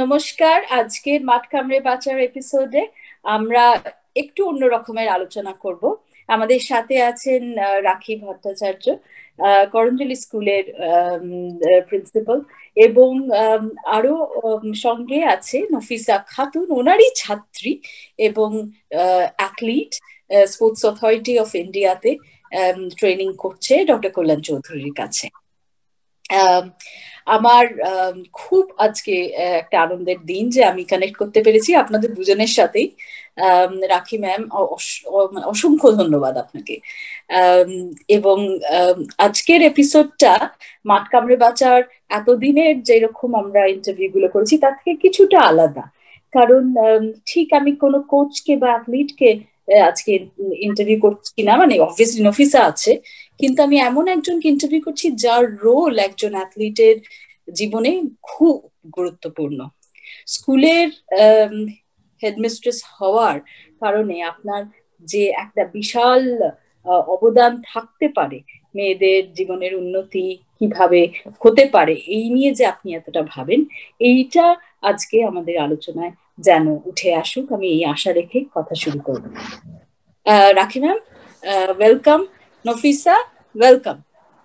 নমস্কার। আজকের মাঠ কামড়ে বাঁচার এপিসোডে আমরা একটু অন্য রকমের আলোচনা করব। আমাদের সাথে আছেন রাখি ভট্টাচার্য, করঞ্জলি স্কুলের প্রিন্সিপাল, এবং আরো সঙ্গে আছে নফিসা খাতুন, ওনারই ছাত্রী এবং অ্যাথলিট, স্পোর্টস অথরিটি অফ ইন্ডিয়াতে ট্রেনিং করছে ডক্টর কল্যাণ চৌধুরীর কাছে। আমার খুব আজকে একটা আনন্দের দিন যে আমি কানেক্ট করতে পেরেছি আপনাদের দুজনের সাথেই। রাখি ম্যাম, অসংখ্য ধন্যবাদ আপনাকে। এবং আজকের এপিসোডটা মাঠ কামড়ে বাঁচার এতদিনের যেরকম আমরা ইন্টারভিউ গুলো করেছি তার থেকে কিছুটা আলাদা, কারণ ঠিক আমি কোনো কোচকে বা অ্যাথলিটকে আজকে ইন্টারভিউ করছি না, মানে অবভিয়াসলি নফিসা আছে, কিন্তু আমি এমন একজনকে ইন্টারভিউ করছি যার রোল একজন অ্যাথলিটের জীবনে খুব গুরুত্বপূর্ণ। স্কুলের হেডমিস্ট্রেস হওয়ার কারণে আপনার যে একটা বিশাল অবদান থাকতে পারে, মেয়েদের জীবনের উন্নতি কিভাবে হতে পারে এই নিয়ে যে আপনি এতটা ভাবেন, এইটা আজকে আমাদের আলোচনায় যেন উঠে আসুক, আমি এই আশা রেখে কথা শুরু করব। রাখি ম্যাম, ওয়েলকাম। নফিসা, ওয়েলকাম।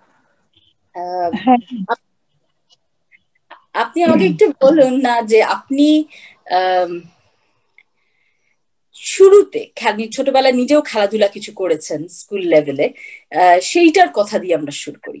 আপনি আমাকে একটু বলুন না যে আপনি শুরুতে ছোটবেলায় নিজেও খেলাধুলা কিছু করেছেন স্কুল লেভেলে, সেইটার কথা দিয়ে আমরা শুরু করি।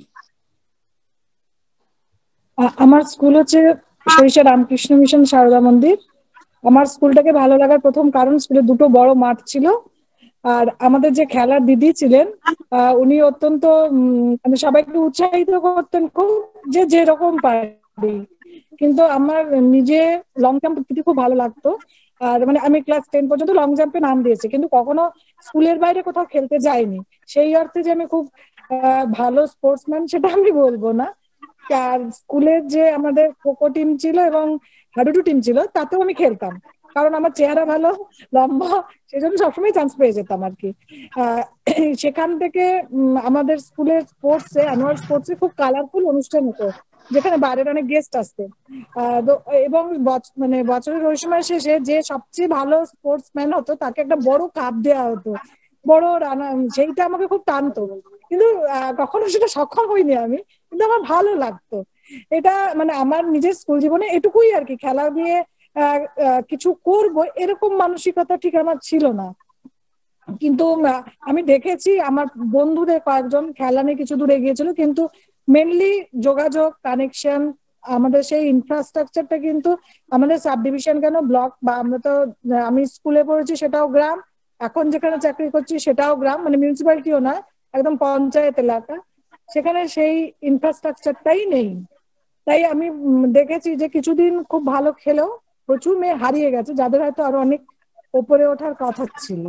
আমার স্কুল হচ্ছে সরিষা রামকৃষ্ণ মিশন সারদা মন্দির। আমার স্কুলটাকে ভালো লাগার প্রথম কারণ স্কুলে দুটো বড় মাঠ ছিল, আর আমাদের যে খেলার দিদি ছিলেন উনি অত্যন্ত মানে সবাইকে উৎসাহিত করতেন খুব, যে যেরকম পারে। কিন্তু আমার নিজে লং জাম্প দিতে খুব ভালো লাগতো, আর মানে আমি ক্লাস 10 পর্যন্ত লং জাম্পে নাম দিয়েছি, কিন্তু কখনো স্কুলের বাইরে কোথাও খেলতে যাইনি। সেই অর্থে যে আমি খুব ভালো স্পোর্টসম্যান সেটা আমি বলবো না। আর স্কুলের যে আমাদের খোখো টিম ছিল এবং হাডুডু টিম ছিল, তাতেও আমি খেলতাম, কারণ আমার চেহারা ভালো, লম্বা, সেই জন্য সবসময় চান্স পেয়ে যেতাম আর কি। সেখান থেকে আমাদের স্কুলের স্পোর্টসে, অ্যানুয়াল স্পোর্টসে খুব কালারফুল অনুষ্ঠান হতো, যেখানে বাইরের অনেক গেস্ট আসতো। এবং মানে বছরের ওই সময় শেষে যে সবচেয়ে ভালো স্পোর্টসম্যান হতো তাকে একটা বড় কাপ দেওয়া হতো, বড় রানা, সেইটা আমাকে খুব টানতো, কিন্তু কখনো সেটা সক্ষম হইনি আমি, কিন্তু আমার ভালো লাগতো। এটা মানে আমার নিজের স্কুল জীবনে এটুকুই আর কি। খেলা দিয়ে কিছু করব এরকম মানসিকতা ঠিক আমার ছিল না। কিন্তু আমি দেখেছি আমার বন্ধুদের কয়েকজন খেলা নিয়ে কিছু দূর এগিয়েছিল, কিন্তু মেনলি যোগাযোগ, কানেকশন, আমাদের সেই ইনফ্রাস্ট্রাকচারটা কিন্তু আমাদের সাব ডিভিশন কেন ব্লক, বা আমরা তো আমি স্কুলে পড়েছি সেটাও গ্রাম, এখন যেখানে চাকরি করছি সেটাও গ্রাম, মানে মিউনিসিপ্যালিটিও না, একদম পঞ্চায়েত এলাকা, সেখানে সেই ইনফ্রাস্ট্রাকচারটাই নেই। তাই আমি দেখেছি যে কিছুদিন খুব ভালো খেলেও প্রচুর মেয়ে হারিয়ে গেছে, যাদের হয়তো আরো অনেক উপরে ওঠার কথা ছিল।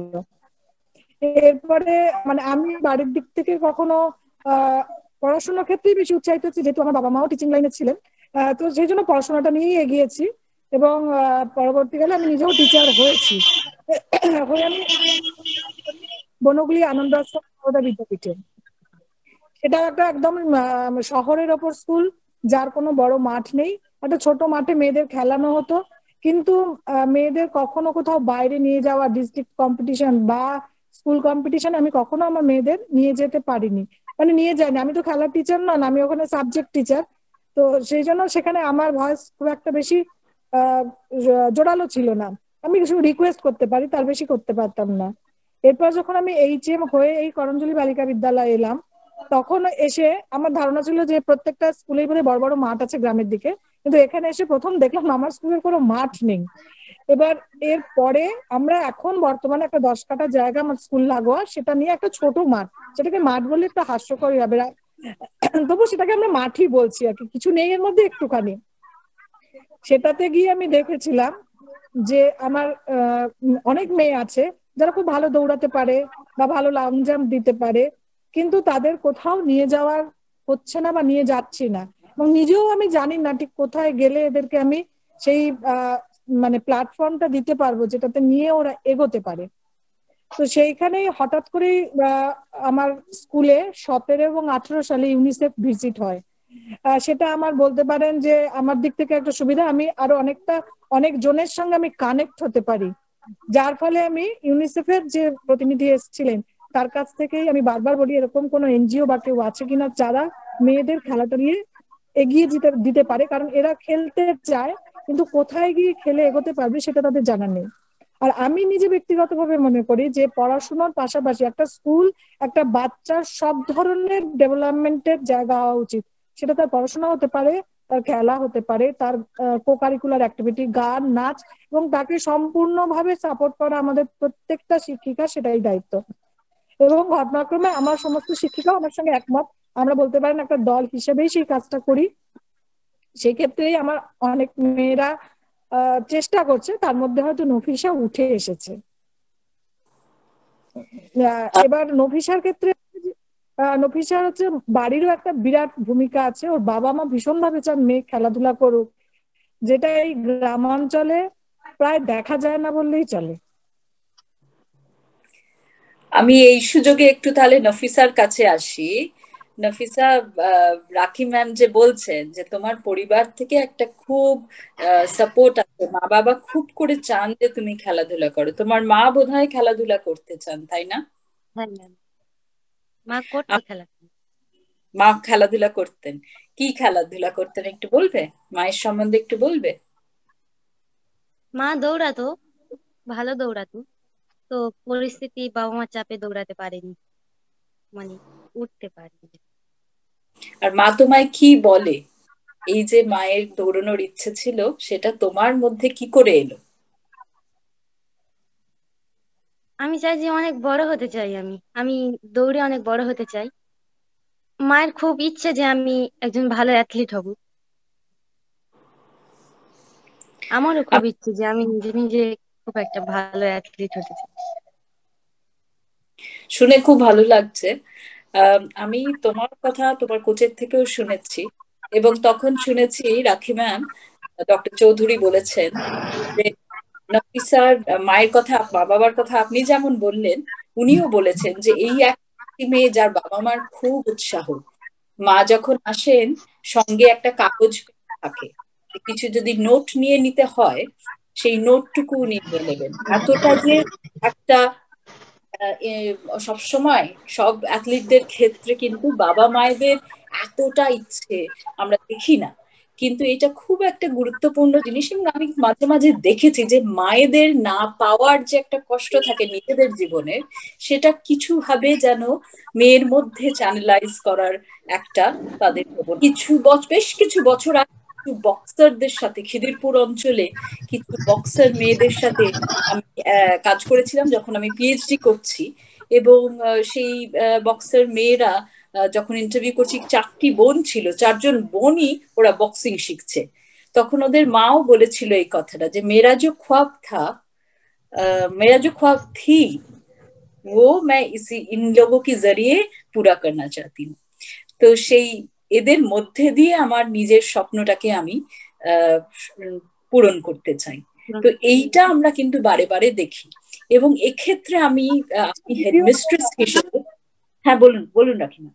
এরপরে মানে আমি বাড়ির দিক থেকে কখনো পড়াশোনার ক্ষেত্রেই বেশি উৎসাহিত হচ্ছি, যেহেতু আমার বাবা মাও টিচিং লাইনে ছিলেন, তো সেই জন্য পড়াশোনাটা নিয়েই এগিয়েছি। এবং পরবর্তীকালে আমি নিজেও টিচার হয়েছি। হয়ে আমি বনগুলি আনন্দ আশ্রম বিদ্যাপীঠে, সেটা একটা একদম শহরের ওপর স্কুল, যার কোনো বড় মাঠ নেই, একটা ছোট মাঠে মেয়েদের খেলানো হতো। কিন্তু মেয়েদের কখনো কোথাও বাইরে নিয়ে যাওয়া, ডিস্ট্রিক্ট কম্পিটিশন বা স্কুল কম্পিটিশন আমি কখনো আমার মেয়েদের নিয়ে যেতে পারিনি, মানে নিয়ে যাইনি। আমি তো খেলার টিচার নন, আমি ওখানে সাবজেক্ট টিচার, তো সেই জন্য সেখানে আমার ভয়েস খুব একটা বেশি আহ জোরালো ছিল না। আমি কিছু রিকোয়েস্ট করতে পারি, তার বেশি করতে পারতাম না। এরপর যখন আমি এইচএম হয়ে এই করঞ্জলি বালিকা বিদ্যালয়ে এলাম, তখন এসে আমার ধারণা ছিল যে প্রত্যেকটা স্কুলেই বোধহয় বড় বড় মাঠ আছে গ্রামের দিকে, কিন্তু এখানে এসে প্রথম দেখলাম আমার স্কুলের কোনো মাঠ নেই। এবার এর পরে আমরা এখন বর্তমানে একটা 10 কাঠা জায়গা আমার স্কুল লাগোয়া, সেটা নিয়ে একটা ছোট মাঠ, সেটাকে মাঠ বললে একটু হাস্যকরই হবে, তবু সেটাকে আমরা মাঠই বলছি আর কি, কিছু নেই এর মধ্যে একটুখানি। সেটাতে গিয়ে আমি দেখেছিলাম যে আমার অনেক মেয়ে আছে যারা খুব ভালো দৌড়াতে পারে বা ভালো লং জাম্প দিতে পারে, কিন্তু তাদের কোথাও নিয়ে যাওয়ার হচ্ছে না বা নিয়ে যাচ্ছি না, এবং নিজেও আমি জানি না ঠিক কোথায় গেলে এদেরকে আমি সেই মানে প্ল্যাটফর্মটা দিতে পারবো যেটাতে নিয়ে ওরা এগোতে পারে। তো সেইখানেই হঠাৎ করেই আমার স্কুলে 17 এবং 18 সালে ইউনিসেফ ভিজিট হয়, সেটা আমার বলতে পারেন যে আমার দিক থেকে একটা সুবিধা, আমি আরো অনেক জনের সঙ্গে আমি কানেক্ট হতে পারি, যার ফলে আমি ইউনিসেফের যে প্রতিনিধি এসেছিলেন তার কাছ থেকেই আমি বারবার বলি এরকম কোনো এনজিও বা কেউ আছে কিনা যারা মেয়েদের খেলাটা নিয়ে এগিয়ে দিতে দিতে পারে, কারণ এরা খেলতে চায় কিন্তু কোথায় গিয়ে খেলে এগোতে পারবে সেটা তাদের জানা নেই। আর আমি নিজে ব্যক্তিগতভাবে মনে করি যে পড়াশোনার পাশাপাশি একটা স্কুল একটা বাচ্চার সব ধরনের ডেভেলপমেন্টের জায়গা হওয়া উচিত। সেটা তার পড়াশোনা হতে পারে, তার খেলা হতে পারে, তার কো কারিকুলার অ্যাক্টিভিটি, গান, নাচ, এবং তাকে সম্পূর্ণভাবে সাপোর্ট করা আমাদের প্রত্যেকটা শিক্ষিকা সেটাই দায়িত্ব। এবং ঘটনাক্রমে আমার সমস্ত শিক্ষিকাও আমার সঙ্গে একমত, আমরা বলতে পারেন একটা দল হিসেবেই সেই কাজটা করি। সেই ক্ষেত্রেই আমার অনেক মেয়েরা চেষ্টা করছে, তার মধ্যে হয়তো নফিসা উঠে এসেছে। এবার নফিসার ক্ষেত্রে নফিসার হচ্ছে বাড়িরও একটা বিরাট ভূমিকা আছে, ওর বাবা মা ভীষণ ভাবে চান মেয়ে খেলাধুলা করুক, যেটা এই গ্রামাঞ্চলে প্রায় দেখা যায় না বললেই চলে। আমি এই সুযোগে একটু তাহলে নফিসার কাছে আসি। নফিসা, রাখি ম্যাম যে বলছেন যে তোমার পরিবার থেকে একটা খুব সাপোর্ট আছে, মা বাবা খুব করে চান যে তুমি খেলাধুলা করো, তোমার মা বোধহয় খেলাধুলা করতে চান, তাই না? হ্যাঁ ম্যাম, মা করতো খেলা। মা খেলাধুলা করতেন? কি খেলাধুলা করতেন একটু বলবে? মায়ের সম্বন্ধে একটু বলবে? মা দৌড়াতো, ভালো দৌড়াতো। তো পরিস্থিতি বাবা মা চাপে দৌড়াতে পারেনি, মানে উঠতে পারেনি। আর মা তোমায় কি বলে? এই যে মায়ের দৌড়ানোর ইচ্ছে ছিল, সেটা তোমার মধ্যে কি করে এলো? আমি চাই যে অনেক বড় হতে চাই, আমি আমি দৌড়ে অনেক বড় হতে চাই। মায়ের খুব ইচ্ছে যে আমি একজন ভালো অ্যাথলিট হব। আমারও খুব ইচ্ছে যে আমি নিজে নিজে খুব একটা ভালো অ্যাথলিট হতে চাই। শুনে খুব ভালো লাগছে। আমি তোমার কথা তোমার কোচের থেকেও শুনেছি, এবং তখন শুনেছি রাখি ম্যাম, ডক্টর চৌধুরী বলেছেন যে নফিসার মায়ের কথা, মা বাবার কথা আপনি যেমন বললেন, উনিও বলেছেন যে এই একটি মেয়ে যার বাবা মার খুব উৎসাহ। মা যখন আসেন সঙ্গে একটা কাগজ থাকে, কিছু যদি নোট নিয়ে নিতে হয় সেই নোটটুকু উনি নিয়ে নেবেন। এতটা যে একটা সব সময় সব অ্যাথলিটদের ক্ষেত্রে কিন্তু বাবা মায়েদের এতটা ইচ্ছে আমরা দেখি না, কিন্তু এটা খুব একটা গুরুত্বপূর্ণ জিনিস। এবং আমি মাঝে মাঝে দেখেছি যে মায়েদের না পাওয়ার যে একটা কষ্ট থাকে নিজেদের জীবনে, সেটা কিছু ভাবে যেন মেয়ের মধ্যে চ্যানেলাইজ করার একটা তাদের বেশ কিছু বছর আগে কিছু বক্সারদের সাথে খিদিরপুর অঞ্চলে কিছু বক্সার মেয়েদের সাথে আমি কাজ করেছিলাম যখন আমি পিএইচডি করছি। এবং সেই বক্সার মেয়েরা যখন ইন্টারভিউ করছি, 4টি বোন ছিল, 4জন বোনই ওরা বক্সিং শিখছে। তখন ওদের মাও বলেছিল এই কথাটা যে মেরা जो ख्वाब था, मेरा जो ख्वाब थी वो मैं इसी इन लोगों के जरिए पूरा करना चाहती हूँ। তো সেই এদের মধ্যে দিয়ে আমার নিজের স্বপ্নটাকে আমি আহ পূরণ করতে চাই। তো এইটা আমরা কিন্তু বারে বারে দেখি। এবং এক্ষেত্রে আমি আপনি হেডমিস্ট্রেস হিসেবে, হ্যাঁ বলুন বলুন রাখিমা।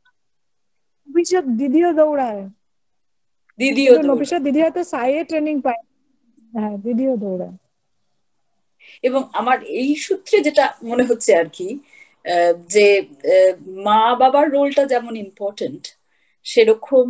নফিসার দিদিও দৌড়ায়, দিদিও কিন্তু দৌড়ায়। নফিসার দিদি হয়তো সাইয়ে ট্রেনিং পায়। হ্যাঁ, দিদিও দৌড়ায়। এবং আমার এই সূত্রে যেটা মনে হচ্ছে আর কি, যে মা বাবার রোলটা যেমন ইম্পর্টেন্ট, সেরকম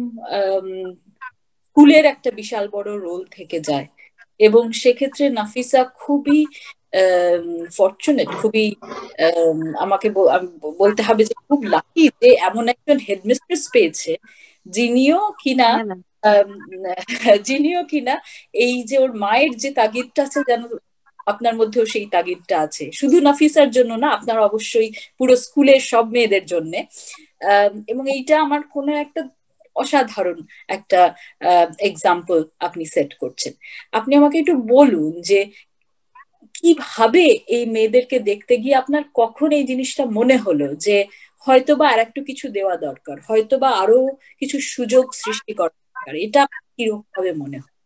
স্কুলের একটা বিশাল বড় রোল থেকে যায়। এবং সেক্ষেত্রে নাফিসা খুবই ফরচুনেট, খুবই আমাকে বলতে হবে যে খুব লাকি যে এমন একজন হেডমিস্ট্রেস পেয়েছে যিনিও কিনা হ্যাঁ ম্যাম। আম, যিনিও কিনা এই যে ওর মায়ের যে তাগিদটা আছে, যেন আপনার মধ্যেও সেই তাগিদটা আছে, শুধু নাফিসার জন্য না, আপনার অবশ্যই পুরো স্কুলের সব মেয়েদের জন্য। এবং এইটা আমার কোনো একটা অসাধারণ একটা এক্সাম্পল আপনি সেট করছেন। আপনি আমাকে একটু বলুন যে কিভাবে এই মেয়েদেরকে দেখতে গিয়ে আপনার কখন এই জিনিসটা মনে হলো যে হয়তোবা আর একটু কিছু দেওয়া দরকার, হয়তোবা আরো কিছু সুযোগ সৃষ্টি করা দরকার, এটা কিরকম ভাবে মনে হয়?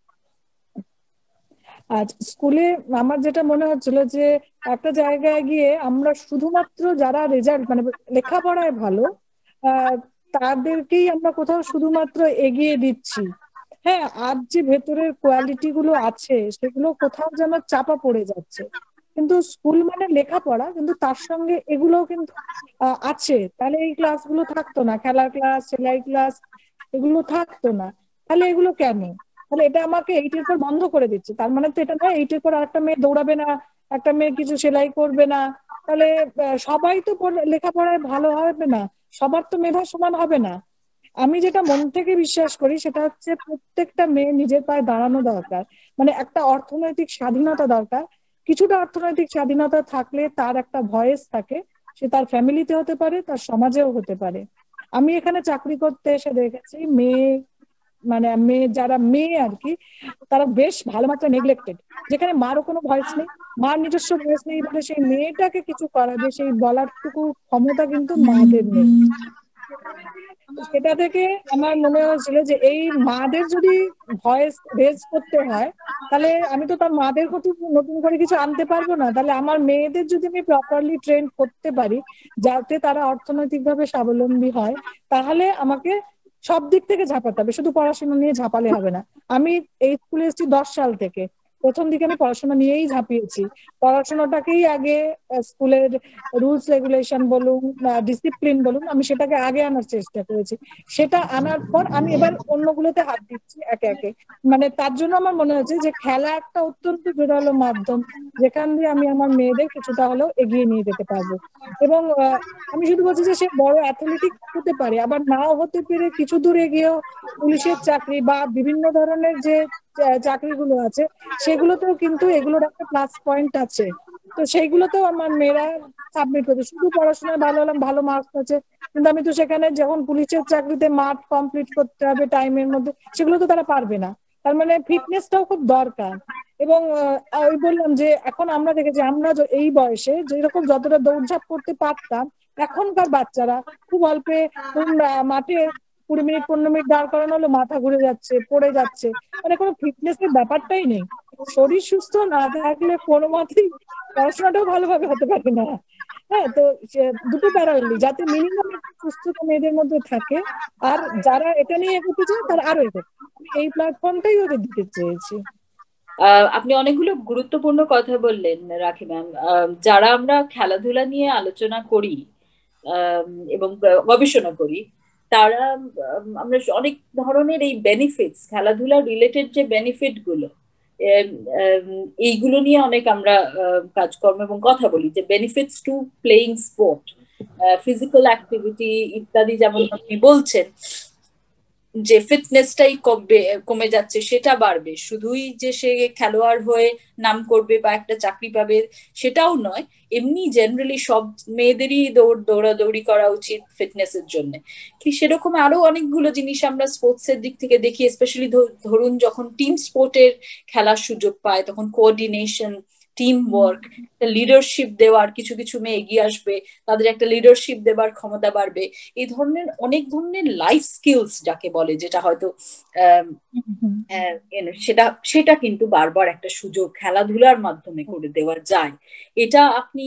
আজ স্কুলে আমার যেটা মনে হচ্ছিল যে একটা জায়গায় গিয়ে আমরা শুধুমাত্র যারা রেজাল্ট মানে লেখাপড়ায় ভালো তাদেরকেই আমরা কোথাও শুধুমাত্র এগিয়ে দিচ্ছি। হ্যাঁ, আর যে ভেতরের কোয়ালিটি গুলো আছে সেগুলো কোথাও যেন চাপা পড়ে যাচ্ছে। কিন্তু স্কুল মানে লেখাপড়া, কিন্তু তার সঙ্গে এগুলোও কিন্তু আছে। তাহলে এই ক্লাসগুলো থাকতো না, খেলার ক্লাস, সেলাই ক্লাস, এগুলো থাকতো না। তাহলে এগুলো কেন? তাহলে এটা আমাকে 8 এর পর বন্ধ করে দিচ্ছে। তার মানে তো এটা নয় 8 এর পর একটা মেয়ে দৌড়াবে না, একটা মেয়ে কিছু সেলাই করবে না। তাহলে সবাই তো লেখাপড়ায় ভালো হবে না, সবার তো মেধা সমান হবে না। আমি যেটা মন থেকে বিশ্বাস করি সেটা হচ্ছে প্রত্যেকটা মেয়ে নিজের পায়ে দাঁড়ানো দরকার। মানে একটা অর্থনৈতিক স্বাধীনতা দরকার। কিছুটা অর্থনৈতিক স্বাধীনতা থাকলে তার একটা ভয়েস থাকে, সে তার ফ্যামিলিতে হতে পারে, তার সমাজেও হতে পারে। আমি এখানে চাকরি করতে এসে দেখেছি মেয়ে, মানে মেয়ে যারা মেয়ে আর কি, তারা বেশ ভালো মাত্রা নেগলেক্টেড। যেখানে মারও কোনো ভয়েস নেই, মার নিজস্ব ভয়েস নেই বলে সেই মেয়েটাকে কিছু করাবে সেই বলারটুকু ক্ষমতা কিন্তু মাদের নেই। সেটা থেকে আমার মনে হয়েছিল যে এই মাদের যদি ভয়েস রেজ করতে হয়, তাহলে আমি তো তার মাদের প্রতি নতুন করে কিছু আনতে পারবো না। তাহলে আমার মেয়েদের যদি আমি প্রপারলি ট্রেন করতে পারি যাতে তারা অর্থনৈতিকভাবে স্বাবলম্বী হয়, তাহলে আমাকে সব দিক থেকে ঝাঁপাতে হবে, শুধু পড়াশোনা নিয়ে ঝাঁপালে হবে না। আমি এই স্কুলে এসেছি 10 সাল থেকে, প্রথম দিকে আমি পড়াশোনা নিয়েই ঝাঁপিয়েছি। পড়াশোনাটাকেই আগে, স্কুলের রুলস রেগুলেশন বলুন, ডিসিপ্লিন বলুন, আমি সেটাকে আগে আনার চেষ্টা করেছি। সেটা আনার পর আমি এবার অন্যগুলোতে হাত দিচ্ছি একে একে। মানে তার জন্য আমার মনে হচ্ছে যে খেলা একটা অত্যন্ত জোরালো মাধ্যম, যেখান দিয়ে আমি আমার মেয়েদের কিছুটা হলেও এগিয়ে নিয়ে যেতে পারবো। এবং আমি শুধু বলছি যে সে বড় অ্যাথলেটিক হতে পারে, আবার নাও হতে পেরে কিছু দূর এগিয়েও পুলিশের চাকরি বা বিভিন্ন ধরনের যে চাকরিগুলো আছে সেগুলোতেও কিন্তু এগুলোর একটা প্লাস পয়েন্ট আছে। তো সেইগুলোতেও আমার মেয়েরা সাবমিট করছে। শুধু পড়াশোনায় ভালো হলাম, ভালো মার্কস আছে, কিন্তু আমি তো সেখানে যখন পুলিশের চাকরিতে মাঠ কমপ্লিট করতে হবে টাইমের মধ্যে, সেগুলো তো তারা পারবে না। তার মানে ফিটনেসটাও খুব দরকার। এবং ওই বললাম যে এখন আমরা দেখেছি, আমরা এই বয়সে যেরকম যতটা দৌড়ঝাঁপ করতে পারতাম, এখনকার বাচ্চারা খুব অল্পে ধরুন মাঠে 20 মিনিট 15 মিনিট দাঁড় করানো হলো মাথা ঘুরে যাচ্ছে, পড়ে যাচ্ছে। মানে কোনো ফিটনেস এর ব্যাপারটাই নেই। শরীর সুস্থ না থাকলে কোনো মতেই পড়াশোনাটাও ভালোভাবে হতে পারে না। হ্যাঁ, তো দুটো প্যারালালি যাতে মিনিমাম একটু সুস্থতা মেয়েদের মধ্যে থাকে, আর যারা এটা নিয়ে এগোতে চায় তারা আরো এগোতে, আমি এই প্ল্যাটফর্মটাই ওদের দিতে চেয়েছি। আপনি অনেকগুলো গুরুত্বপূর্ণ কথা বললেন রাখি ম্যাম। যারা আমরা খেলাধুলা নিয়ে আলোচনা করি এবং গবেষণা করি, তারা আমরা অনেক ধরনের এই বেনিফিটস, খেলাধুলা রিলেটেড যে বেনিফিট গুলো, আম, এইগুলো নিয়ে অনেক আমরা কাজকর্ম এবং কথা বলি, যে benefits to playing sport, physical activity ইত্যাদি। যেমন আপনি বলছেন যে ফিটনেসটাই কমে যাচ্ছে, সেটা বাড়বে, শুধুই যে সে খেলোয়াড় হয়ে নাম করবে বা একটা চাকরি পাবে সেটাও নয়, এমনি জেনারেলি সব মেয়েদেরই দৌড়াদৌড়ি করা উচিত ফিটনেসের জন্য। কি সেরকম আরো অনেকগুলো জিনিস আমরা স্পোর্টস এর দিক থেকে দেখি, স্পেশালি ধরুন যখন টিম স্পোর্টের খেলার সুযোগ পায় তখন কোঅর্ডিনেশন, টিম ওয়ার্ক, লিডারশিপ দেওয়ার, কিছু কিছু মেয়ে এগিয়ে আসবে, তাদের একটা লিডারশিপ দেবার ক্ষমতা বাড়বে। এই ধরনের অনেক ধরনের লাইফ স্কিলস যাকে বলে, যেটা হয়তো সেটা সেটা কিন্তু বারবার একটা সুযোগ খেলাধুলার মাধ্যমে করে দেওয়া যায়। এটা আপনি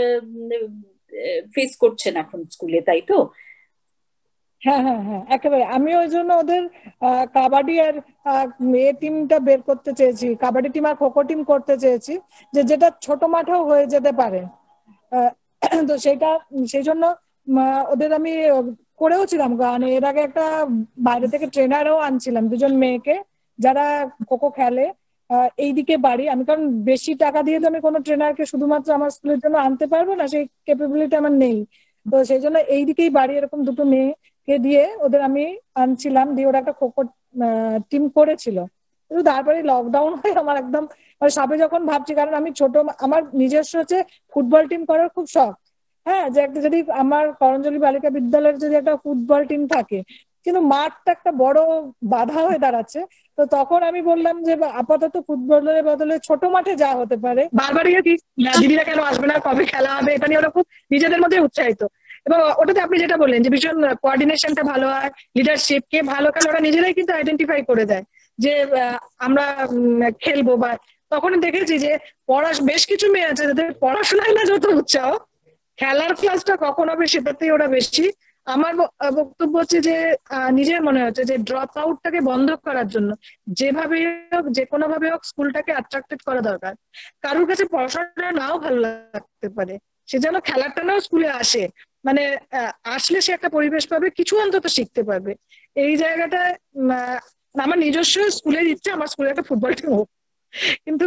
ফেস করছেন এখন স্কুলে, তাই তো? হ্যাঁ হ্যাঁ হ্যাঁ, একেবারে। আমি ওই জন্য ওদের কাবাডি আর এ টিমটা বের করতে চেয়েছি, কাবাডি টিম আর খোখো টিম করতে চেয়েছি, যেটা ছোট মাঠেও হয়ে যেতে পারে। তো সেটা, সেই জন্য ওদের আমি করেও ছিলাম। কারণ এর আগে একটা বাইরে থেকে ট্রেনারও আনছিলাম, দুজন মেয়েকে যারা খোখো খেলে। এইদিকে বাড়ি আমি, কারণ বেশি টাকা দিয়ে তো আমি কোনো ট্রেনারকে শুধুমাত্র আমার স্কুলের জন্য আনতে পারবো না, সেই ক্যাপাবিলিটি আমার নেই। তো সেই জন্য এইদিকেই বাড়ি এরকম দুটো মেয়েকে দিয়ে ওদের আমি আনছিলাম, দিয়ে ওরা একটা খোখো টিম করেছিল। কিন্তু তারপরে লকডাউন হয়ে আমার একদম মানে সবে যখন ভাবছি, কারণ আমি ছোট, আমার নিজস্ব হচ্ছে ফুটবল টিম করার খুব শখ। হ্যাঁ, যে একটা যদি আমার করঞ্জলি বালিকা বিদ্যালয়ের যদি একটা ফুটবল টিম থাকে, কিন্তু মাঠটা একটা বড় বাধা হয়ে দাঁড়াচ্ছে। তো তখন আমি বললাম যে আপাতত ফুটবলের বদলে ছোট মাঠে যা হতে পারে, বারবার দিদিরা কেন আসবে না, কবে খেলা হবে, এটা নিয়ে ওরা খুব নিজেদের মধ্যে উৎসাহিত। এবং ওটাতে আপনি যেটা বললেন যে ভীষণ কোঅর্ডিনেশনটা ভালো হয়, লিডারশিপ কে ভালো খেলে ওরা নিজেরাই কিন্তু আইডেন্টিফাই করে দেয় যে আমরা খেলবো। বা তখন দেখেছি যে বেশ কিছু মেয়ে আছে যাদের পড়াশোনায় না যত উৎসাহ, খেলার ক্লাসটা কখন হবে সেটাতেই ওরা বেশি আমার বক্তব্য হচ্ছে যে নিজের মনে হচ্ছে যে ড্রপ আউটটাকে বন্ধ করার জন্য যেভাবে হোক, যে কোনো ভাবে হোক স্কুলটাকে অ্যাট্রাক্টেড করা দরকার। কারোর কাছে পড়াশোনাটা নাও ভালো লাগতে পারে, সে যেন খেলাটা নাও স্কুলে আসে, মানে আসলে সে একটা পরিবেশ পাবে, কিছু অন্তত শিখতে পারবে। এই জায়গাটায় আমার নিজস্ব স্কুলের ইচ্ছা আমার স্কুলে একটা ফুটবল টিম হোক, কিন্তু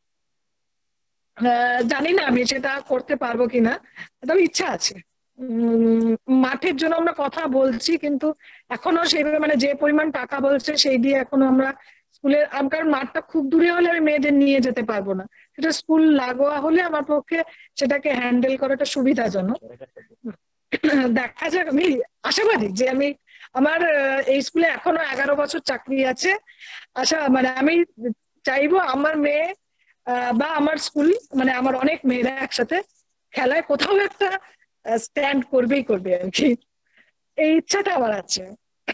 জানি না আমি সেটা করতে পারবো কিনা, তবে ইচ্ছা আছে। মাঠের জন্য আমরা কথা বলছি, কিন্তু এখনো সেইভাবে মানে যে পরিমাণ টাকা বলছে সেই দিয়ে এখনো আমরা স্কুলের, কারণ মাঠটা খুব দূরে হলে আমি মেয়েদের নিয়ে যেতে পারবো না, সেটা স্কুল লাগোয়া হলে আমার পক্ষে সেটাকে হ্যান্ডেল করাটা সুবিধাজনক। দেখা যাক, আমি আশাবাদী যে আমি আমার এই স্কুলে এখনো 11 বছর চাকরি আছে। মানে আমি চাইবো আমার মেয়ে বা আমার স্কুল, মানে আমার অনেক মেয়েরা একসাথে খেলায় কোথাও একটা স্ট্যান্ড করবেই করবে আর কি, এই ইচ্ছাটা আমার আছে।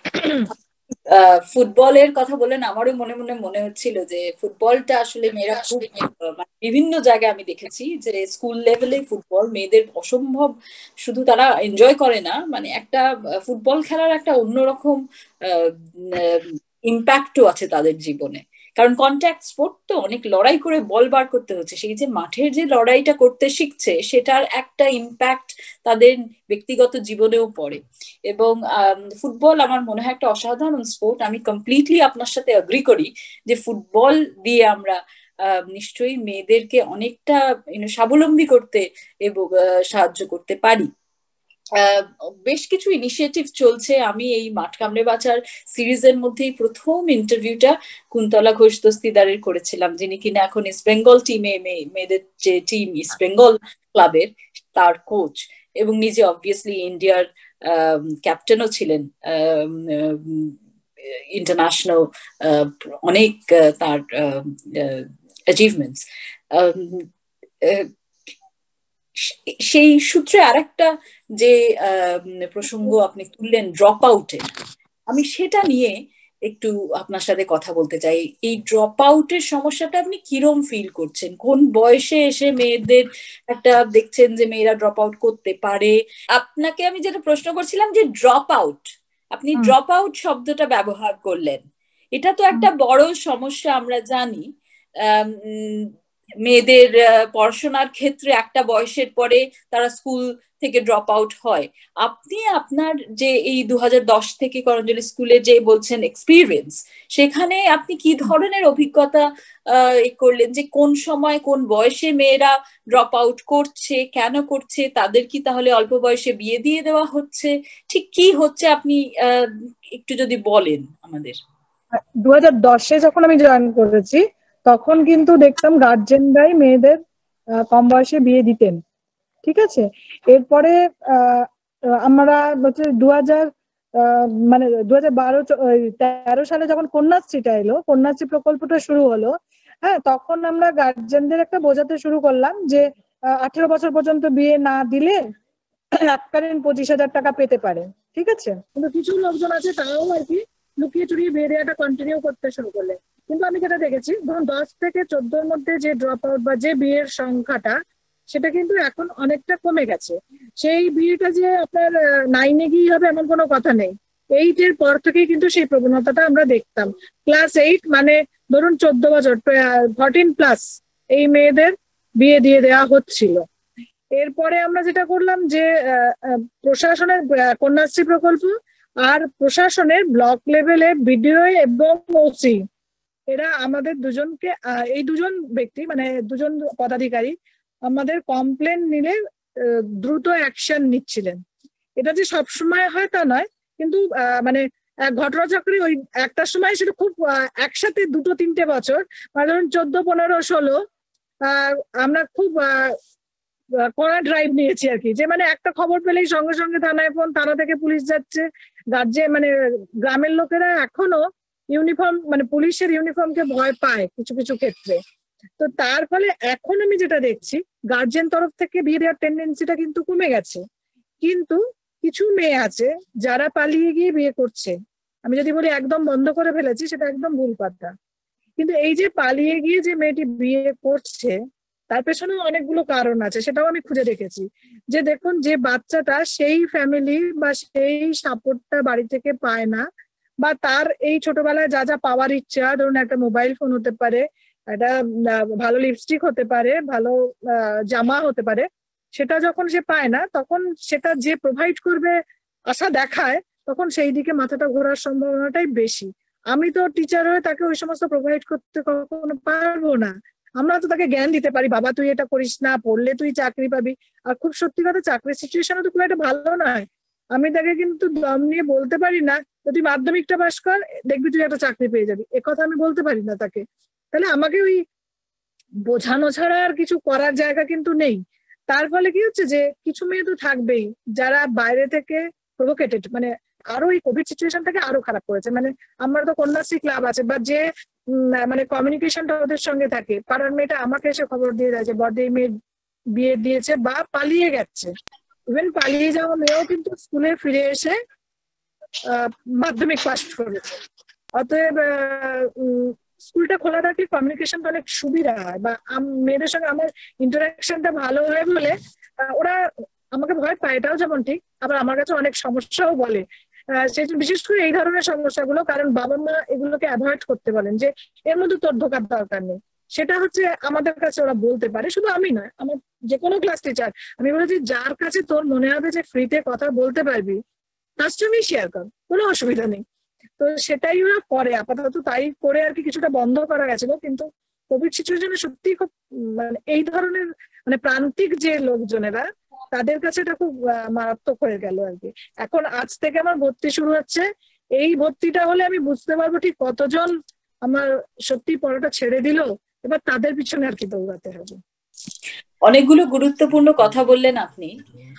ফুটবলের কথা বলেন, আমারও মনে মনে মনে হচ্ছিল যে ফুটবলটা আসলে মেয়েরা খুব মানে বিভিন্ন জায়গায় আমি দেখেছি যে স্কুল লেভেলে ফুটবল মেয়েদের অসম্ভব, শুধু তারা এনজয় করে না, মানে একটা ফুটবল খেলার একটা অন্যরকম ইম্প্যাক্টও আছে তাদের জীবনে। কারণ কন্ট্যাক্ট স্পোর্ট তো, অনেক লড়াই করে বল বার করতে হচ্ছে, সেই যে মাঠের যে লড়াইটা করতে শিখছে সেটার একটা ইম্প্যাক্ট তাদের ব্যক্তিগত জীবনেও পড়ে। এবং ফুটবল আমার মনে হয় একটা অসাধারণ স্পোর্ট। আমি কমপ্লিটলি আপনার সাথে এগ্রি করি যে ফুটবল দিয়ে আমরা নিশ্চয়ই মেয়েদেরকে অনেকটা স্বাবলম্বী করতে এবং সাহায্য করতে পারি। বেশ কিছু ইনিশিয়েটিভ চলছে। আমি এই মাঠ কামড়ে বাঁচার সিরিজের মধ্যেই প্রথম ইন্টারভিউটা কুন্তলা ঘোষ দস্তিদারের করেছিলাম, যিনি কিনা এখন ইস্ট বেঙ্গল টিমে, মেয়েদের যে টিম ইস্ট বেঙ্গল ক্লাবের, তার কোচ, এবং নিজে অবভিয়াসলি ইন্ডিয়ার ক্যাপ্টেনও ছিলেন। ইন্টারন্যাশনাল অনেক তার অ্যাচিভমেন্টস। সেই সূত্রে আরেকটা যে প্রসঙ্গ আপনি তুললেন ড্রপ আউটের, আমি সেটা নিয়ে একটু আপনার সাথে কথা বলতে চাই। এই ড্রপ আউটের সমস্যাটা আপনি কিরম ফিল করছেন? কোন বয়সে এসে মেয়েদের একটা দেখছেন যে মেয়েরা ড্রপ আউট করতে পারে? আপনাকে আমি যেটা প্রশ্ন করছিলাম যে ড্রপ আউট, আপনি ড্রপ আউট শব্দটা ব্যবহার করলেন, এটা তো একটা বড় সমস্যা আমরা জানি। মেয়েদের পড়াশোনার ক্ষেত্রে একটা বয়সের পরে তারা স্কুল থেকে ড্রপ আউট হয়। আপনি আপনার যে এই 2010 থেকে করঞ্জলি স্কুলে যে বলছেন এক্সপিরিয়েন্স, সেখানে আপনি কি ধরনের অভিজ্ঞতা করলেন যে কোন সময় কোন বয়সে মেয়েরা ড্রপ আউট করছে, কেন করছে, তাদের কি তাহলে অল্প বয়সে বিয়ে দিয়ে দেওয়া হচ্ছে, ঠিক কি হচ্ছে আপনি একটু যদি বলেন আমাদের। 2010-এ যখন আমি জয়েন করেছি তখন কিন্তু দেখতাম গার্জেনরাই মেয়েদের কম বয়সে বিয়ে দিতেন, ঠিক আছে। এরপরে আমরা হচ্ছে 2000 মানে 2012-13 সালে যখন কন্যাশ্রীটা এলো, কন্যাশ্রী প্রকল্পটা শুরু হলো, হ্যাঁ, তখন আমরা গার্জেনদের একটা বোঝাতে শুরু করলাম যে 18 বছর পর্যন্ত বিয়ে না দিলে এককালীন 25,000 টাকা পেতে পারে, ঠিক আছে। কিন্তু কিছু লোকজন আছে তারাও আর কি লুকিয়ে চুরিয়ে বিয়ে দেওয়াটা কন্টিনিউ করতে শুরু করলে। কিন্তু আমি যেটা দেখেছি, ধরুন 10 থেকে 14-র মধ্যে যে ড্রপ আউট বা যে বিয়ের সংখ্যাটা, সেটা কিন্তু এখন অনেকটা কমে গেছে। সেই বিয়েটা যে আপনার 9-এ গিয়ে হবে এমন কোনো কথা নেই, 8-এর পর থেকেই কিন্তু সেই প্রবণতাটা আমরা দেখতাম। ক্লাস 8 মানে ধরুন 14 বছর, 14+ এই মেয়েদের বিয়ে দিয়ে দেওয়া হচ্ছিল। এরপরে আমরা যেটা করলাম যে প্রশাসনের কন্যাশ্রী প্রকল্প আর প্রশাসনের ব্লক লেভেলে বিডিও এবং ওসি, এরা আমাদের দুজনকে, এই দুজন ব্যক্তি মানে দুজন পদাধিকারী আমাদের কমপ্লেন নিলে দ্রুত অ্যাকশন নিচ্ছিলেন। এটা যে সবসময় হয় তা নয়, কিন্তু মানে ঘটনাচক্রে ওই একটা সময় সেটা খুব একসাথে 2-3টে বছর, মানে ধরুন 14, 15, 16 আমরা খুব কড়া ড্রাইভ নিয়েছি আর কি, যে মানে একটা খবর পেলেই সঙ্গে সঙ্গে থানায় ফোন, থানা থেকে পুলিশ যাচ্ছে। গার্জেন মানে গ্রামের লোকেরা এখনো ইউনিফর্ম মানে পুলিশের ইউনিফর্মকে ভয় পায় কিছু কিছু ক্ষেত্রে। তো তার ফলে এখন আমি যেটা দেখছি, গার্জেন তরফ থেকে বিয়ে দেওয়ার টেন্ডেন্সিটা কিন্তু কমে গেছে। কিন্তু কিছু মেয়ে আছে যারা পালিয়ে গিয়ে বিয়ে করছে। আমি যদি বলি একদম বন্ধ করে ফেলেছি, সেটা একদম ভুল কথা। কিন্তু এই যে পালিয়ে গিয়ে যে মেয়েটি বিয়ে করছে, তার পেছনে অনেকগুলো কারণ আছে, সেটাও আমি খুঁজে দেখেছি। যে দেখুন, যে বাচ্চাটা সেই ফ্যামিলি বা সেই সাপোর্টটা বাড়ি থেকে পায় না, বা তার এই ছোটবেলায় যা যা পাওয়ার ইচ্ছা, ধরুন একটা মোবাইল ফোন হতে পারে, একটা ভালো লিপস্টিক হতে পারে, ভালো জামা হতে পারে, সেটা যখন সে পায় না, তখন সেটা যে প্রোভাইড করবে আশা দেখায়, তখন সেই দিকে মাথাটা ঘোরার সম্ভাবনাটাই বেশি। আমি তো টিচার হয়ে তাকে ওই সমস্ত প্রোভাইড করতে কখনো পারবো না। আমরা তো তাকে জ্ঞান দিতে পারি, বাবা তুই এটা করিস না, পড়লে তুই চাকরি পাবি। আর খুব সত্যি কথা, চাকরির সিচুয়েশনও তো খুব একটা ভালো নয়। আমি তাকে কিন্তু দম নিয়ে বলতে পারি না তুই মাধ্যমিকটা পাস কর, দেখবি তুই একটা চাকরি পেয়ে যাবি, একথা আমি বলতে পারি না তাকে। তাহলে আমাকে ওই বোঝানো ছাড়া আর কিছু করার জায়গা কিন্তু নেই। তার ফলে কি হচ্ছে, যে কিছু মেয়ে তো থাকবেই যারা বাইরে থেকে প্রভোকেটেড, মানে আরো এই কোভিড সিচুয়েশনটাকে আরো খারাপ করেছে। মানে আমার তো কন্যাশ্রী ক্লাব আছে, বা যে মানে কমিউনিকেশনটা ওদের সঙ্গে থাকে, পাড়ার মেয়েটা আমাকে এসে খবর দিয়ে দেয় যে বড়দি মেয়ে বিয়ে দিয়েছে বা পালিয়ে গেছে। ইভেন পালিয়ে যাওয়া মেয়েও কিন্তু স্কুলে ফিরে এসে মাধ্যমিক পাস করেছে। অতএব স্কুলটা খোলা থাকলে কমিউনিকেশনটা অনেক সুবিধা হয়, বা মেয়েদের সঙ্গে আমার ইন্টারাকশনটা ভালো হয় বলে ওরা আমাকে ভয় পায়, এটাও যেমন ঠিক, আবার আমার কাছে অনেক সমস্যাও বলে। সেই বিশেষ করে এই ধরনের সমস্যাগুলো, কারণ বাবা মা এগুলোকে অ্যাভয়েড করতে বলেন, যে এর মধ্যে তোর ঢোকার দরকার নেই। সেটা হচ্ছে আমাদের কাছে ওরা বলতে পারে, শুধু আমি নয়, আমার যে কোনো ক্লাস টিচার আমি বলেছি, যার কাছে তোর মনে হবে যে ফ্রিতে কথা বলতে পারবি তার সঙ্গে শেয়ার কর, কোনো অসুবিধা নেই। তো সেটাই ওরা করে, আপাতত তাই করে আর কি কিছুটা বন্ধ করা গেছিল। কিন্তু কোভিড সিচুয়েশনে সত্যি খুব মানে এই ধরনের মানে প্রান্তিক যে লোকজনেরা, তাদের কাছে এটা খুব মারাত্মক হয়ে গেল আর কি। এখন আজ থেকে আমার ভর্তি শুরু হচ্ছে, এই ভর্তিটা হলে আমি বুঝতে পারবো ঠিক কতজন আমার সত্যি পড়াটা ছেড়ে দিল, এবার তাদের পিছনে আর কি দৌড়াতে হবে। অনেকগুলো গুরুত্বপূর্ণ কথা বললেন আপনি,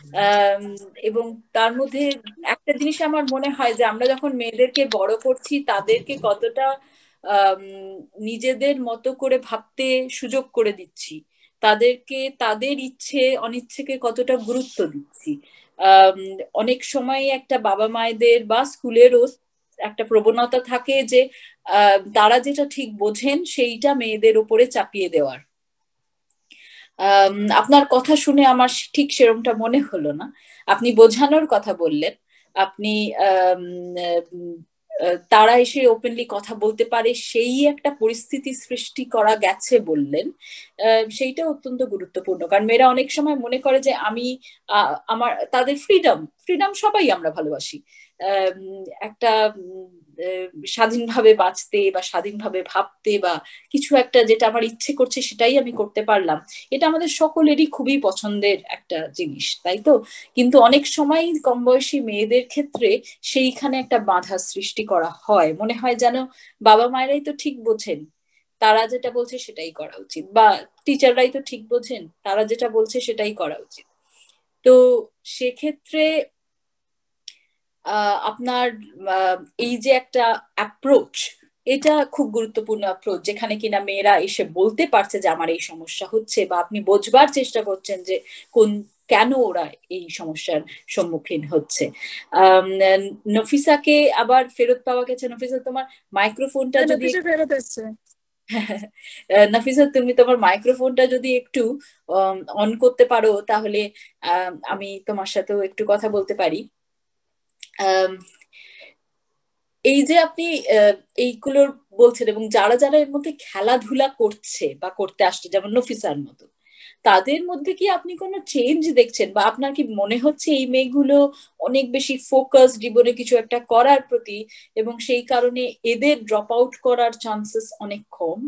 এবং তার মধ্যে একটা জিনিস আমার মনে হয় যে আমরা যখন মেয়েদেরকে বড় করছি, তাদেরকে কতটা নিজেদের মতো করে ভাবতে সুযোগ করে দিচ্ছি, তাদেরকে তাদের ইচ্ছে অনিচ্ছেকে কতটা গুরুত্ব দিচ্ছি। অনেক সময় একটা বাবা মায়েদের বা স্কুলেরও একটা প্রবণতা থাকে যে তারা যেটা ঠিক বোঝেন সেইটা মেয়েদের উপরে চাপিয়ে দেওয়ার। আপনার কথা শুনে আমার ঠিক সেরকমটা মনে হলো না। আপনি বোঝানোর কথা বললেন, আপনি তারা এসে ওপেনলি কথা বলতে পারে সেই একটা পরিস্থিতি সৃষ্টি করা গেছে বললেন। সেইটা অত্যন্ত গুরুত্বপূর্ণ, কারণ মেয়েরা অনেক সময় মনে করে যে আমি আমার তাদের ফ্রিডম ফ্রিডম সবাই আমরা ভালোবাসি, একটা স্বাধীনভাবে বাঁচতে বা স্বাধীনভাবে ভাবতে, বা কিছু একটা যেটা আমার ইচ্ছে করছে সেটাই আমি করতে পারলাম, এটা আমাদের সকলেরই খুবই পছন্দের একটা জিনিস, তাই তো? কিন্তু অনেক সময় কম বয়সী মেয়েদের ক্ষেত্রে সেইখানে একটা বাধা সৃষ্টি করা হয়, মনে হয় যেন বাবা মায়েরাই তো ঠিক বোঝেন, তারা যেটা বলছে সেটাই করা উচিত, বা টিচাররাই তো ঠিক বোঝেন, তারা যেটা বলছে সেটাই করা উচিত। তো সেক্ষেত্রে আপনার এই যে একটা অ্যাপ্রোচ, এটা খুব গুরুত্বপূর্ণ অ্যাপ্রোচ, যেখানে কিনা মেয়েরা এসে বলতে পারছে যে আমার এই সমস্যা হচ্ছে, বা আপনি বোঝবার চেষ্টা করছেন যে কেন ওরা এই সমস্যার সম্মুখীন হচ্ছে। নফিসাকে আবার ফেরত পাওয়া গেছে। নফিসা, তোমার মাইক্রোফোনটা যদি ফেরত এসছে। নাফিসা, তুমি তোমার মাইক্রোফোনটা যদি একটু অন করতে পারো, তাহলে আমি তোমার সাথেও একটু কথা বলতে পারি। এই যে আপনি এইগুলোর বলছেন, এবং যারা যারা এর মধ্যে খেলাধুলা করছে বা করতে আসছে, যেমন নফিসার মতো, তাদের মধ্যে কি আপনি কোনো চেঞ্জ দেখছেন, বা আপনার কি মনে হচ্ছে এই মেয়েগুলো অনেক বেশি ফোকাস জীবনে কিছু একটা করার প্রতি, এবং সেই কারণে এদের ড্রপ আউট করার চান্সেস অনেক কম?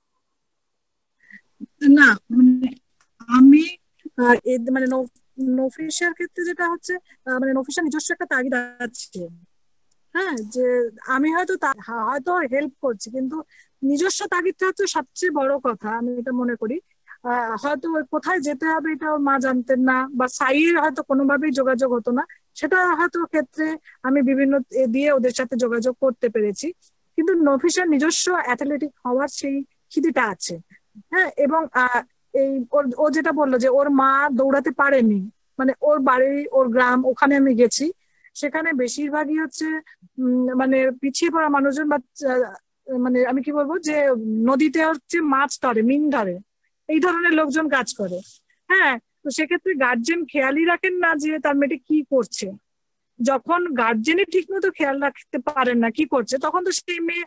না, মানে আমি মানে নফিসার ক্ষেত্রে যেটা হচ্ছে, মানে নফিসার নিজস্ব একটা তাগিদ আছে, হ্যাঁ, যে আমি হয়তো হেল্প করছি, কিন্তু নিজস্ব তাগিদটা হচ্ছে সবচেয়ে বড় কথা, আমি এটা মনে করি। হয়তো কোথায় যেতে হবে এটা ওর মা জানতেন না, বা সাইয়ের হয়তো কোনোভাবেই যোগাযোগ হতো না, সেটা হয়তো ক্ষেত্রে আমি বিভিন্ন দিয়ে ওদের সাথে যোগাযোগ করতে পেরেছি। কিন্তু নফিসার নিজস্ব অ্যাথলেটিক হওয়ার সেই খিদেটা আছে, হ্যাঁ। এবং এই ও যেটা বললো যে ওর মা দৌড়াতে পারেনি, মানে ওর বাড়ি ওর গ্রাম, ওখানে আমি গেছি, সেখানে বেশিরভাগই হচ্ছে মানে পিছিয়ে পড়া মানুষজন, বা মানে আমি কি বলবো, যে নদীতে হচ্ছে মাছ ধরে, মিন ধরে, এই ধরনের লোকজন কাজ করে। হ্যাঁ, তো সেক্ষেত্রে গার্জেন খেয়ালই রাখেন না যে তার মেয়েটি কি করছে। যখন গার্জেনই ঠিক মতো খেয়াল রাখতে পারেন না কি করছে, তখন তো সেই মেয়ে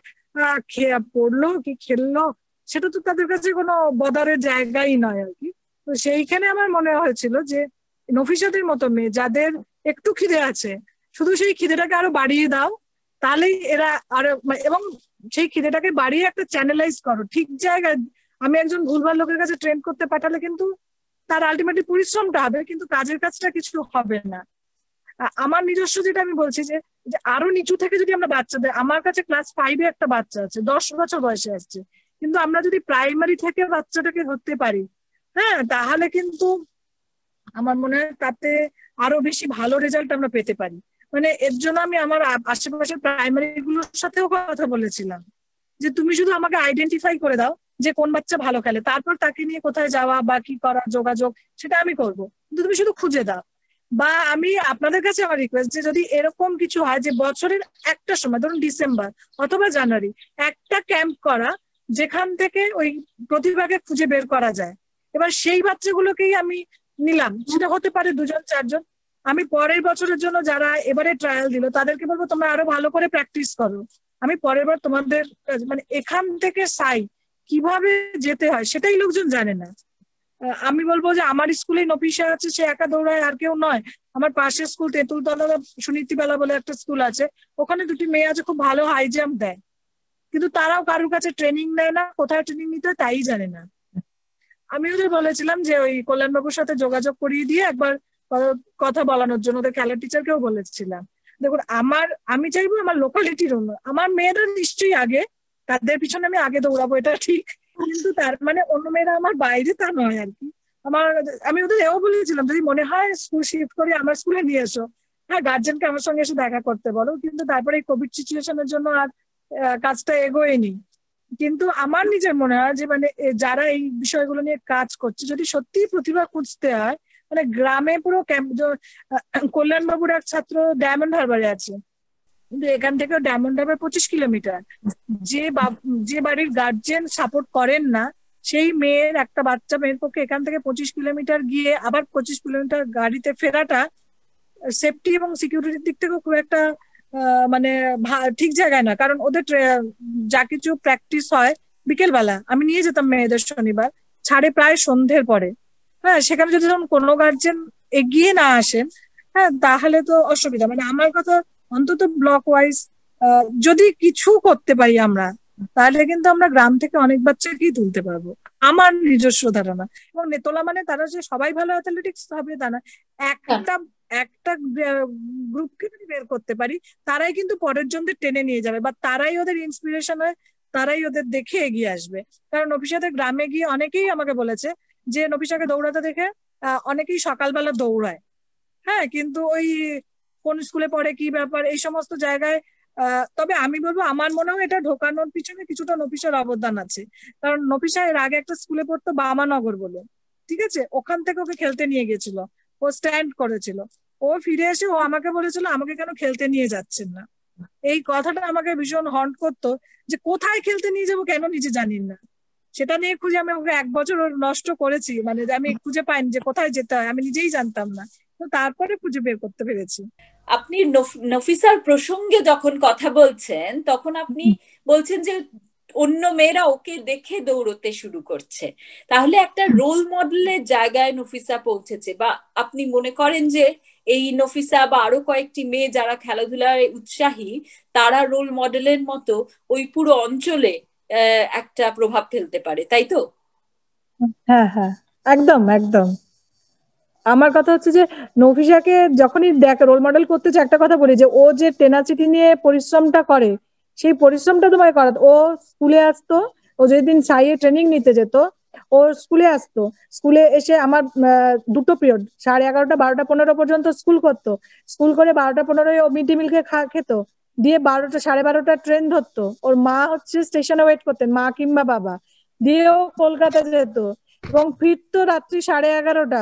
পড়লো কি খেললো সেটা তো তাদের কাছে কোনো বদারের জায়গাই নয় আর কি। তো সেইখানে আমার মনে হয়েছিল যে নফিসাদের মতো মেয়ে যাদের একটু খিদে আছে, শুধু সেই খিদেটাকে আরো বাড়িয়ে দাও, তাহলেই এরা আরো এবং সেই খিদেটাকে বাড়িয়ে একটা চ্যানেলাইজ করো ঠিক জায়গায়। আমি একজন ভুলভাল লোকের কাছে ট্রেন করতে পাঠালে কিন্তু তার আলটিমেটলি পরিশ্রমটা হবে, কিন্তু কাজের কাজটা কিছু হবে না। আমার নিজস্ব যেটা আমি বলছি যে আরো নিচু থেকে যদি আমরা বাচ্চাদের, আমার কাছে ক্লাস 5-এ একটা বাচ্চা আছে, 10 বছর বয়সে আসছে, কিন্তু আমরা যদি প্রাইমারি থেকে বাচ্চাটাকে ধরতে পারি, হ্যাঁ, তাহলে কিন্তু আমার মনে হয় তাতে আরো বেশি ভালো রেজাল্ট আমরা পেতে পারি। মানে এর জন্য আমি আমার আশেপাশের প্রাইমারি গুলোর সাথেও কথা বলেছিলাম যে তুমি শুধু আমাকে আইডেন্টিফাই করে দাও যে কোন বাচ্চা ভালো খেলে, তারপর তাকে নিয়ে কোথায় যাওয়া বা কি করা যোগাযোগ সেটা আমি করব, কিন্তু তুমি শুধু খুঁজে দাও। বা আমি আপনাদের কাছে আমার রিকোয়েস্ট যে যদি এরকম কিছু হয় যে বছরের একটা সময়, ধরুন ডিসেম্বর অথবা জানুয়ারি, একটা ক্যাম্প করা যেখান থেকে ওই প্রতিভাকে খুঁজে বের করা যায়। এবার সেই বাচ্চাগুলোকেই আমি নিলাম, সেটা হতে পারে 2-4 জন। আমি পরের বছরের জন্য যারা এবারে ট্রায়াল দিল তাদেরকে বলবো তোমরা আরো ভালো করে প্র্যাকটিস করো, আমি পরের বার তোমাদের মানে এখান থেকে সাই কিভাবে যেতে হয় সেটাই লোকজন জানে না। আমি বলবো যে আমার স্কুলে নফিসা আছে, সে একা দৌড়ায় আর কেউ নয়। আমার পাশের স্কুল তেঁতুলতলা সুনীতিবেলা বলে একটা স্কুল আছে, ওখানে 2টি মেয়ে আছে খুব ভালো হাই জাম্প দেয়, কিন্তু তারাও কারোর কাছে ট্রেনিং নেয় না, কোথায় ট্রেনিং নিতে হয় তাই জানে না। আমি ওদের বলেছিলাম যে ওই কল্যাণবাবুর সাথে যোগাযোগ করিয়ে দিয়ে একবার কথা বলানোর জন্য, ওদের খেলার টিচারকেও বলেছিলাম। দেখুন আমি চাইবো আমার লোকালিটির অন্য আমার মেয়েরা নিশ্চয়ই আগে, তাদের পিছনে আমি আগে দৌড়াবো এটা ঠিক, কিন্তু তার মানে অন্য মেয়েরা আমার বাইরে তা নয় আর কি। আমি ওদের এও বলেছিলাম যদি মনে হয় স্কুল শিফট করে আমার স্কুলে নিয়ে এসো, হ্যাঁ গার্জেনকে আমার সঙ্গে এসে দেখা করতে বলো, কিন্তু তারপরে এই কোভিড সিচুয়েশনের জন্য আর কাজটা এগোয়নি। কিন্তু আমার নিজের মনে হয় যে মানে যারা এই বিষয়গুলো নিয়ে কাজ করছে, যদি সত্যি প্রতিভা খুঁজতে হয়, মানে গ্রামে পুরো কল্যাণবাবুর এক ছাত্র ডায়মন্ড হারবারে আছে, কিন্তু এখান থেকে ডায়মন্ড হারবার 25 কিলোমিটার। যে বাড়ির গার্জেন সাপোর্ট করেন না, সেই একটা বাচ্চা মেয়ের পক্ষে এখান থেকে 25 কিলোমিটার গিয়ে আবার 25 কিলোমিটার গাড়িতে ফেরাটা সেফটি এবং সিকিউরিটির দিক থেকেও খুব একটা মানে ঠিক জায়গায় না। কারণ ওদের যা কিছু প্র্যাকটিস হয় বিকেল বেলা, আমি নিয়ে যেতাম মেয়েদের শনিবার, ছাড়ে প্রায় সন্ধ্যের পরে। হ্যাঁ, সেখানে যদি কোনো গার্জেন এগিয়ে না আসেন, হ্যাঁ, তাহলে তো অসুবিধা। মানে আমার কথা অন্তত ব্লক ওয়াইজ যদি কিছু করতে পারি আমরা, তাহলে কিন্তু আমরা গ্রাম থেকে অনেক বাচ্চাকেই তুলতে পারবো, আমার নিজস্ব ধারণা। এবং নেতলা মানে তারা যে সবাই ভালো অ্যাথলেটিক্স হবে তা না, একটা গ্রুপকে যদি বের করতে পারি, তারাই কিন্তু পরের জনদের টেনে নিয়ে যাবে, বা তারাই ওদের ইন্সপিরেশন হয়, তারাই ওদের দেখে এগিয়ে আসবে। কারণ নফিসাদের গ্রামে গিয়ে অনেকেই আমাকে বলেছে যে নফিসাকে দৌড়াতে দেখে অনেকেই সকালবেলা দৌড়ায়, হ্যাঁ, কিন্তু ওই কোন স্কুলে পড়ে কি ব্যাপার এই সমস্ত জায়গায়। তবে আমি বলবো আমার মনে হয় এটা ঢোকানোর পিছনে কিছুটা নফিসার অবদান আছে। কারণ নফিসা এর আগে একটা স্কুলে পড়তো বামানগর বলে, ঠিক আছে, ওখান থেকে ওকে খেলতে নিয়ে গেছিল, ও স্ট্যান্ড করেছিল, ও ফিরে এসে ও আমাকে বলেছিল আমাকে কেন খেলতে নিয়ে যাচ্ছেন না। এই কথাটা আমাকে ভীষণ হন্ট করতো যে কোথায় খেলতে নিয়ে যাবো কেন নিজে জানি না। সেটা নিয়ে খুঁজে আমি ওকে 1 বছর নষ্ট করেছি, মানে আমি খুঁজে পাইনি যে কোথায় যেতে হয়, আমি নিজেই জানতাম না, তো তারপরে খুঁজে বের করতে পেরেছি। আপনি নফিসার প্রসঙ্গে যখন কথা বলছেন তখন আপনি বলছেন যে অন্য মেয়েরা ওকে দেখে দৌড়তে শুরু করছে, তাহলে একটা রোল মডেলের জায়গায় নফিসা পৌঁছেছে, বা আপনি মনে করেন যে এই নফিসা বা আরো কয়েকটি মেয়ে যারা খেলাধুলায় উৎসাহী, তারা রোল মডেলের মতো ওই পুরো অঞ্চলে একটা প্রভাব ফেলতে পারে, তাই তো? হ্যাঁ হ্যাঁ, একদম একদম। আমার কথা হচ্ছে যে নফিসাকে যখনই রোল মডেল করতেছে, একটা কথা বলি যে ও যে টেনাসিটি নিয়ে পরিশ্রমটা করে, সেই পরিশ্রমটা তোমায় করা। ও স্কুলে আসতো, ও যেদিন সাইয়ে ট্রেনিং নিতে যেত, ও স্কুলে আসতো, স্কুলে এসে আমার 2টো পিরিয়ড 11:30, 12:15 পর্যন্ত স্কুল করতো, স্কুল করে 12:15 ও মিড ডে মিল খেত, দিয়ে 12টা 12:30 ট্রেন ধরতো। ওর মা হচ্ছে স্টেশনে ওয়েট করতেন, মা কিংবা বাবা, দিয়ে ও কলকাতা যেত এবং ফিরতো রাত্রি 11:30।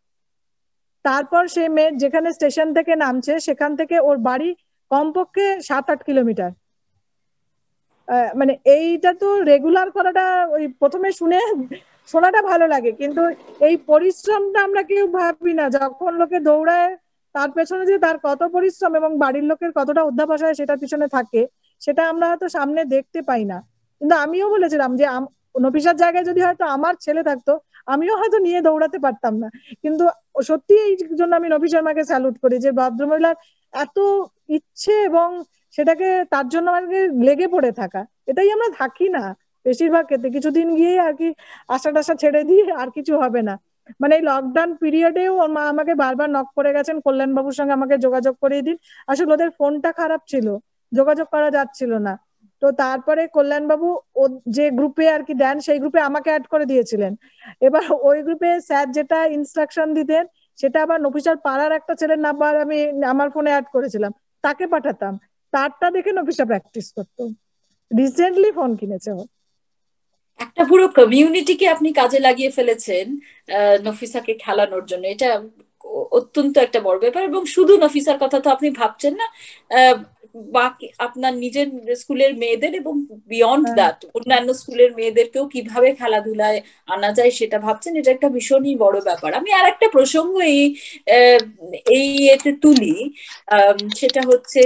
তারপর সে মেয়ে যেখানে স্টেশন থেকে নামছে সেখান থেকে ওর বাড়ি কমপক্ষে 7-8 কিলোমিটার। মানে এইটা তো রেগুলার করাটা ওই প্রথমে শুনে শোনাটা ভালো লাগে, কিন্তু এই পরিশ্রমটা আমরা কেউ ভাবি না। যখন লোকে দৌড়ায় তার পেছনে যে তার কত পরিশ্রম এবং বাড়ির লোকের কতটা অধ্যাবসায় সেটার পিছনে থাকে, সেটা আমরা হয়তো সামনে দেখতে পাই না। কিন্তু আমিও বলেছিলাম যে নফিসার জায়গায় যদি হয়তো আমার ছেলে থাকতো, আমিও হয়তো নিয়ে দৌড়াতে পারতাম না। কিন্তু সত্যি এই জন্য আমি নফিসার মাকে স্যালুট করি যে ভদ্রমহিলার এত ইচ্ছে এবং সেটাকে তার জন্য আমাকে লেগে পড়ে থাকা। এটাই আমরা থাকি না বেশিরভাগ ক্ষেত্রে, কিছুদিন গিয়ে আর কি আশা টাশা ছেড়ে দিয়ে আর কিছু হবে না। মানে এই লকডাউন পিরিয়ডেও ওর মা আমাকে বারবার নক করে গেছেন, কল্যাণ বাবুর সঙ্গে আমাকে যোগাযোগ করিয়ে দিন। আসলে ওদের ফোনটা খারাপ ছিল, যোগাযোগ করা যাচ্ছিল না। তো তারপরে কল্যাণ বাবু ও যে গ্রুপে আর কি দেন সেই গ্রুপে আমাকে অ্যাড করে দিয়েছিলেন। এবার ওই গ্রুপে স্যার যেটা ইনস্ট্রাকশন দিতেন সেটা আবার নফিসার পাড়ার একটা ছেলের নাম্বার আমি আমার ফোনে অ্যাড করেছিলাম, তাকে পাঠাতাম। তারটা দেখে নফিসা প্র্যাকটিস করতো। রিসেন্টলি ফোন কিনেছে ও। একটা পুরো কমিউনিটিকে আপনি কাজে লাগিয়ে ফেলেছেন নফিসাকে খেলানোর জন্য। এটা অত্যন্ত একটা বড় ব্যাপার। এবং শুধু নফিসার কথা তো আপনি ভাবছেন না, বাকি আপনার নিজের স্কুলের মেয়েদের এবং বিয়ন্ড দ্যাট অন্যান্য স্কুলের মেয়েদেরকেও কিভাবে খেলাধুলায় আনা যায় সেটা ভাবছেন। এটা একটা ভীষণই বড় ব্যাপার। আমি আর একটা প্রসঙ্গ এই এতে তুলি, সেটা হচ্ছে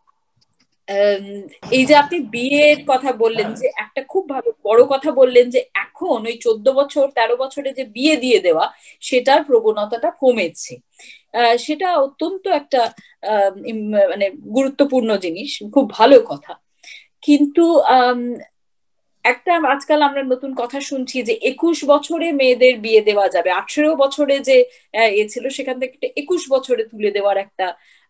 এই যে আপনি বিয়ের কথা বললেন, যে একটা খুব ভালো বড় কথা বললেন যে এখন ওই 14 বছর 13 বছরে যে বিয়ে দিয়ে দেওয়া সেটার প্রবণতাটা কমেছে। সেটা অত্যন্ত একটা মানে গুরুত্বপূর্ণ জিনিস, খুব ভালো কথা। কিন্তু একটা আজকাল আমরা নতুন কথা শুনছি যে 21 বছরে মেয়েদের বিয়ে দেওয়া যাবে। 18 বছরে যে এ ছিল সেখান থেকে 21 বছরে তুলে দেওয়ার একটা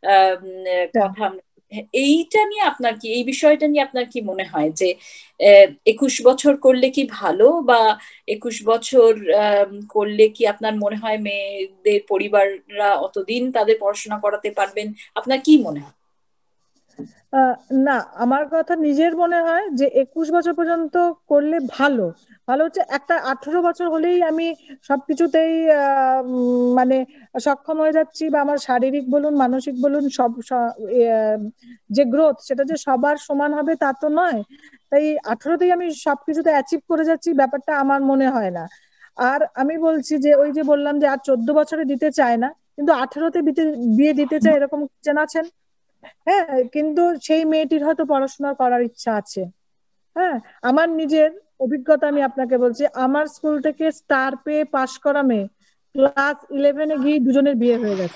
কথা। এইটা নিয়ে আপনার কি, এই বিষয়টা নিয়ে আপনার কি মনে হয় যে 21 বছর করলে কি ভালো, বা 21 বছর করলে কি আপনার মনে হয় মেয়েদের পরিবাররা অতদিন তাদের পড়াশোনা করাতে পারবেন? আপনার কি মনে হয়? না, আমার কথা নিজের মনে হয় যে 21 বছর পর্যন্ত করলে ভালো। ভালো হচ্ছে একটা 18 বছর হলেই আমি সবকিছুতেই মানে সক্ষম হয়ে যাচ্ছি, বা আমার শারীরিক বলুন মানসিক বলুন সব যে গ্রোথ সেটা যে সবার সমান হবে তা তো নয়। তাই 18তেই আমি সবকিছুতে অ্যাচিভ করে যাচ্ছি ব্যাপারটা আমার মনে হয় না। আর আমি বলছি যে ওই যে বললাম যে আর 14 বছরে দিতে চায় না, কিন্তু 18তে বিয়ে দিতে চায় এরকম চেনা আছেন। হ্যাঁ, কিন্তু সেই মেয়েটির হয়তো পড়াশোনা করার ইচ্ছা আছে। হ্যাঁ, আমার নিজের অভিজ্ঞতা আমি আপনাকে বলছি, আমার স্কুল থেকে স্টার পেয়ে পাশ করা মেয়ে ক্লাস 11-এ গিয়ে দুজনের বিয়ে হয়ে গেছে।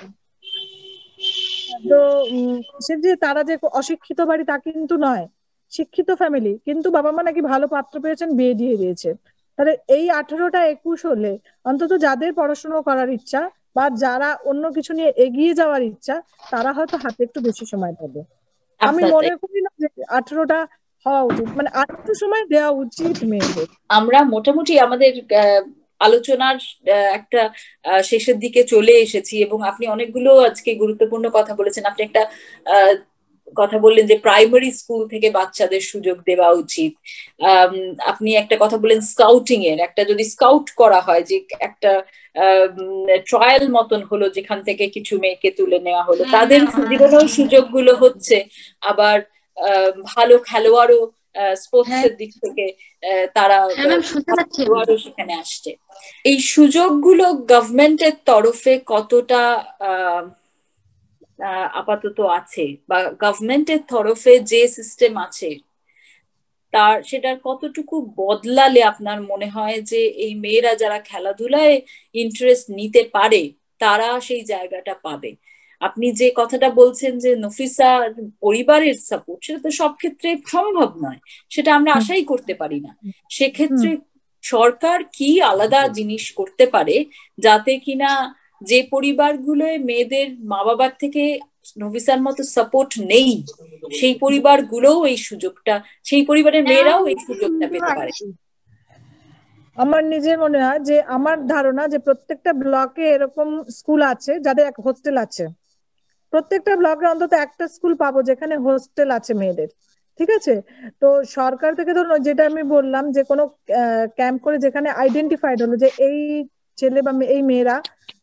তো সে যে তারা যে অশিক্ষিত বাড়ি তা কিন্তু নয়, শিক্ষিত ফ্যামিলি, কিন্তু বাবা মা নাকি ভালো পাত্র পেয়েছেন, বিয়ে দিয়ে দিয়েছে। তাহলে এই 18টা 21 হলে অন্তত যাদের পড়াশোনা করার ইচ্ছা বা যারা অন্য কিছু নিয়ে এগিয়ে যাওয়ার ইচ্ছা, তারা হয়তো হাতে একটু বেশি সময় পাবে। আমি আপনার মনে করি না যে 18টা হওয়া উচিত, মানে আর একটু সময় দেওয়া উচিত মেয়েদের। আমরা মোটামুটি আমাদের আলোচনার একটা শেষের দিকে চলে এসেছি, এবং আপনি অনেকগুলো আজকে গুরুত্বপূর্ণ কথা বলেছেন। আপনি একটা কথা বললেন যে প্রাইমারি স্কুল থেকে বাচ্চাদের সুযোগ দেওয়া উচিত। আপনি একটা কথা বললেন স্কাউটিং এর, একটা যদি স্কাউট করা হয়, যে একটা ট্রায়াল মতন হলো যেখান থেকে কিছু মেয়েকে তুলে নেওয়া হলো, তাদের জীবনেও সুযোগগুলো হচ্ছে। আবার ভালো খেলোয়াড়ও স্পোর্টস এর দিক থেকে তারা খেলোয়াড়ও সেখানে আসছে। এই সুযোগগুলো গভর্নমেন্টের তরফে কতটা আপাতত আছে, বা গভর্নমেন্টের তরফে যে সিস্টেম আছে সেটার কতটুকু বদলালে আপনার মনে হয় যে এই মেয়েরা যারা খেলাধুলায় ইন্টারেস্ট নিতে পারে তারা সেই জায়গাটা পাবে? আপনি যে কথাটা বলছেন যে নফিসার পরিবারের সাপোর্ট, সেটা তো সব ক্ষেত্রে সম্ভব নয়, সেটা আমরা আশাই করতে পারি না। সেক্ষেত্রে সরকার কি আলাদা জিনিস করতে পারে যাতে কিনা যে পরিবারগুলোয় মেয়েদের মা বাবার থেকে নফিসার মতো সাপোর্ট নেই, সেই পরিবারগুলোও এই সুযোগটা, সেই পরিবারের মেয়েরাও এই সুযোগটা পেতে পারে? আমার নিজের মনে হয় যে আমার ধারণা যে প্রত্যেকটা ব্লকে এরকম স্কুল আছে যাদের হোস্টেল আছে। প্রত্যেকটা ব্লকে অন্তত একটা স্কুল পাবো যেখানে হোস্টেল আছে মেয়েদের। ঠিক আছে, তো সরকার থেকে ধরুন যেটা আমি বললাম যে কোনো ক্যাম্প করে যেখানে আইডেন্টিফাইড হলো যে এই ছেলে বা এই মেয়েরা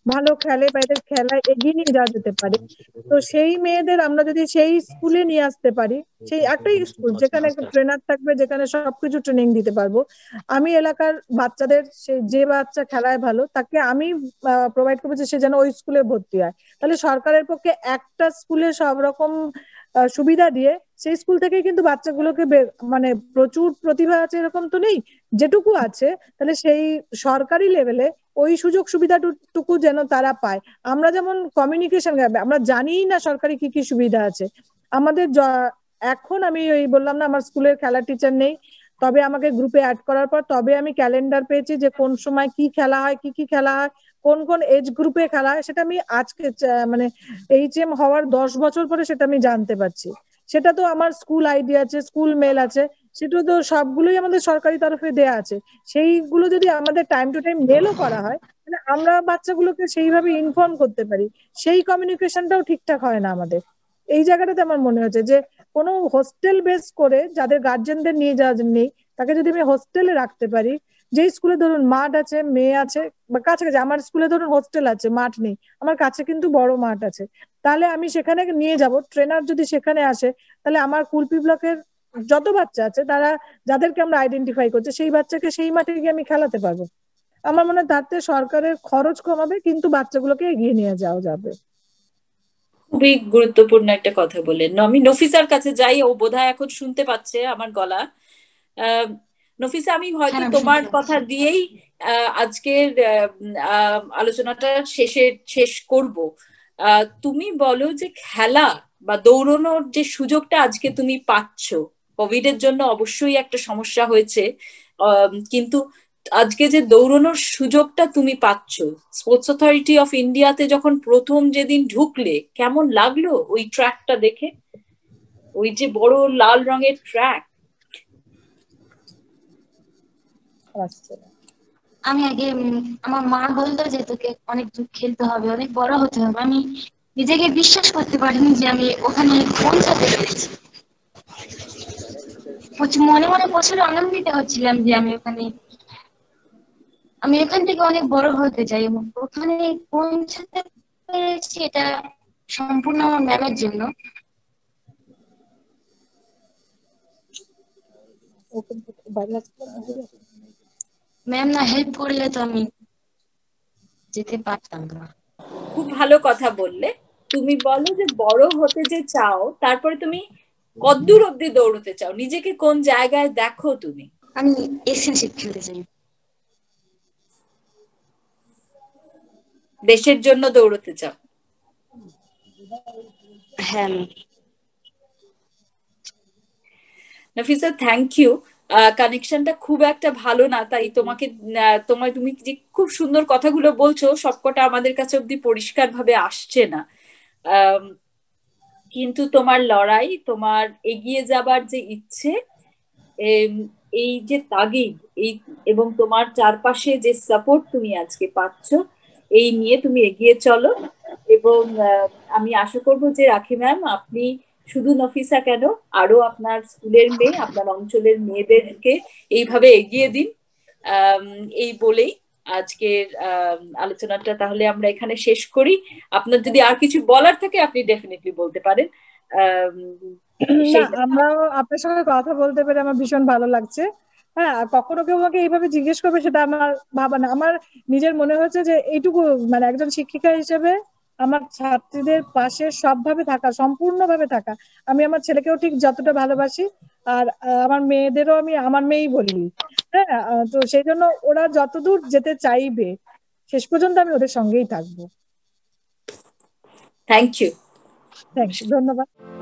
ভালো খেলে বা এদের খেলায় এগিয়ে নিয়ে যাওয়া যেতে পারে, তো সেই মেয়েদের আমরা যদি সেই স্কুলে নিয়ে আসতে পারি, সেই একটাই স্কুল যেখানে একটা ট্রেনার থাকবে, যেখানে সবকিছু ট্রেনিং দিতে পারবো, আমি এলাকার বাচ্চাদের যে বাচ্চা খেলায় ভালো তাকে আমি প্রোভাইড করবো যে সে যেন ওই স্কুলে ভর্তি হয়। তাহলে সরকারের পক্ষে একটা স্কুলে সব রকম সুবিধা দিয়ে সেই স্কুল থেকেই কিন্তু বাচ্চাগুলোকে মানে প্রচুর প্রতিভা আছে এরকম তো নেই, যেটুকু আছে তাহলে সেই সরকারি লেভেলে ওই সুযোগ সুবিধাটুকু যেন তারা পায়। আমরা যেমন কমিউনিকেশন গ্যাপ, আমরা জানিই না সরকারি কি কি সুবিধা আছে আমাদের। এখন আমি ওই বললাম না আমার স্কুলের খেলার টিচার নেই, তবে আমাকে গ্রুপে অ্যাড করার পর তবে আমি ক্যালেন্ডার পেয়েছি যে কোন সময় কি খেলা হয়, কি কি খেলা হয়, কোন কোন এজ গ্রুপে খেলা হয়, সেটা আমি আজকে মানে HM হওয়ার 10 বছর পরে সেটা আমি জানতে পারছি। সেটা তো আমার স্কুল আইডি আছে, স্কুল মেল আছে, সেটা তো সবগুলোই আমাদের সরকারি তরফে দেয়া আছে। সেইগুলো যদি আমাদের টাইম টু টাইম মেলও করা হয় তাহলে আমরা বাচ্চাগুলোকে সেইভাবে ইনফর্ম করতে পারি। সেই কমিউনিকেশনটাও ঠিকঠাক হয় না আমাদের। এই জায়গাটাতে আমার মনে হচ্ছে যে কোনো হোস্টেল বেস করে যাদের গার্জেনদের নিয়ে যাওয়া নেই তাকে যদি আমি হোস্টেলে রাখতে পারি, যেই স্কুলে ধরুন মাঠ আছে, মেয়ে আছে, বা কাছাকাছি আমার স্কুলে ধরুন হোস্টেল আছে, মাঠ নেই, আমার কাছে কিন্তু বড় মাঠ আছে, তাহলে আমি সেখানে নিয়ে যাব। ট্রেনার যদি সেখানে আসে তাহলে আমার কুলপি ব্লকের যত বাচ্চা আছে তারা যাদেরকে আমরা আইডেন্টিফাই করছি সেই বাচ্চাকে সেই মাঠে গিয়ে আমি খেলাতে পারবো। আমার মনে হয় তাতে সরকারের খরচ কমাবে কিন্তু বাচ্চাগুলোকে এগিয়ে নিয়ে যাওয়া যাবে। খুবই গুরুত্বপূর্ণ একটা কথা বললেন। আমি নফিসার কাছে যাই, ও বোধহয় এখন শুনতে পাচ্ছে আমার গলা। নফিসা, আমি হয়তো হ্যাঁ, আমি তোমার শুনতে পাচ্ছি। কথা দিয়েই আজকের আলোচনাটা শেষ করব। তুমি বলো যে খেলা বা দৌড়ানোর যে সুযোগটা আজকে তুমি পাচ্ছ, কোভিড এর জন্য অবশ্যই একটা সমস্যা হয়েছে, কিন্তু আজকে যে দৌড়ানোর সুযোগটা তুমি পাচ্ছ, স্পোর্টস অথরিটি অফ ইন্ডিয়াতে যখন প্রথম যেদিন ঢুকলে কেমন লাগলো ওই ট্র্যাকটা দেখে, ওই যে বড় লাল রঙের ট্র্যাক? আমি আগে আমার মা বলতো যে তোকে অনেক দূর খেলতে হবে, অনেক বড় হতে হবে। আমি নিজেকে বিশ্বাস করতে পারিনি যে আমি ওখানে পৌঁছাতে পেরেছি। মনে মনে প্রচুর আনন্দিত হচ্ছিলাম যে আমি এখান থেকে অনেক বড় হতে চাই, এবং ওখানে পৌঁছাতে পেরেছি এটা সম্পূর্ণ আমার ম্যামের জন্য। ম্যাম না হেল্প করলে তো আমি যেতে পারতাম না। খুব ভালো কথা বললে। তুমি বলো যে বড় হতে যে চাও, তারপরে তুমি কতদূর অব্দি দৌড়তে চাও, নিজেকে কোন জায়গায় দেখো তুমি? আমি এশিয়ানশিপ খেলতে চাই। দেশের জন্য দৌড়তে চাও? হ্যাঁ। Nafisa, thank you. কানেকশনটা খুব একটা ভালো না, তাই তোমাকে তুমি যে খুব সুন্দর কথাগুলো বলছো সবকটা আমাদের কাছে অব্দি পরিষ্কার ভাবে আসছে না। কিন্তু তোমার লড়াই, তোমার এগিয়ে যাবার যে ইচ্ছে, এই যে তাগিদ, এই এবং তোমার চারপাশে যে সাপোর্ট তুমি আজকে পাচ্ছ, এই নিয়ে তুমি এগিয়ে চলো। এবং আমি আশা করব যে রাখি ম্যাম, আপনি শুধু নফিসা কেন, আরো আপনার স্কুলের মেয়ে, আপনার অঞ্চলের মেয়েদেরকে এইভাবে এগিয়ে দিন। এই বলেই আজকের আলোচনাটা তাহলে আমরা এখানে শেষ করি। আপনার যদি আর কিছু বলার থাকে আপনি ডেফিনেটলি বলতে পারেন। না, আমরাও আপনার সঙ্গে কথা বলতে পেরে আমার ভীষণ ভালো লাগছে। হ্যাঁ, আর কখনো কেউ আমাকে এইভাবে জিজ্ঞেস করবে সেটা আমার ভাবা না। আমার নিজের মনে হচ্ছে যে এইটুকু মানে একজন শিক্ষিকা হিসেবে আমার ছাত্রীদের পাশে সবভাবে থাকা, সম্পূর্ণভাবে থাকা। আমি আমার ছেলেকেও ঠিক যতটা ভালোবাসি, আর আমার মেয়েদেরও আমি আমার মেয়েই বলি। হ্যাঁ, তো সেই জন্য ওরা যতদূর যেতে চাইবে শেষ পর্যন্ত আমি ওদের সঙ্গেই থাকবো। Thank you. থ্যাংক ইউ, ধন্যবাদ।